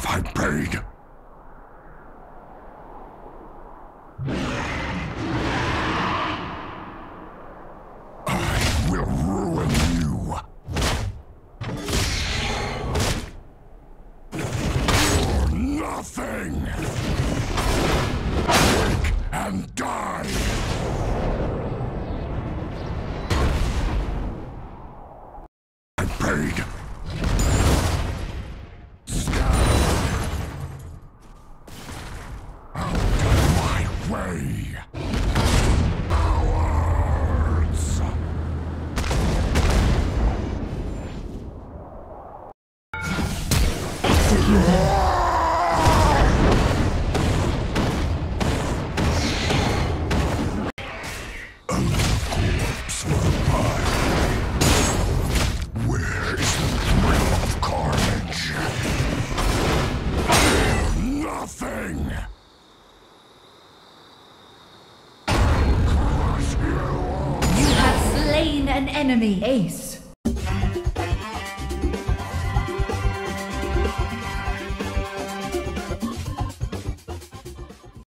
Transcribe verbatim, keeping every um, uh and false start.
I paid. I will ruin you. You're nothing. Wake and die. I paid. Way. Cowards. A corpse will buy. Where is the thrill of carnage? Nothing. Slain an enemy. Ace.